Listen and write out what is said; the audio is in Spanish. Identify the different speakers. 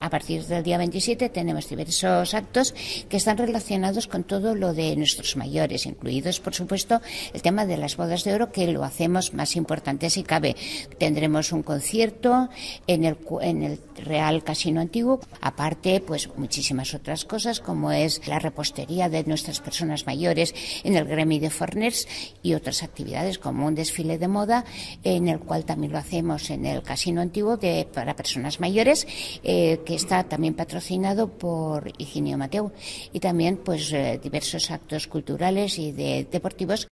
Speaker 1: A partir del día 27 tenemos diversos actos que están relacionados con todo lo de nuestros mayores, incluidos, por supuesto, el tema de las bodas de oro, que lo hacemos más importante si cabe. Tendremos un concierto en el Real Casino Antiguo, aparte, pues muchísimas otras cosas, como es la repostería de nuestras personas mayores en el Gremi de Forners y otras actividades como un desfile de moda, en el cual también lo hacemos en el Casino Antiguo para personas mayores, que está también patrocinado por Higinio Mateu, y también pues diversos actos culturales y deportivos.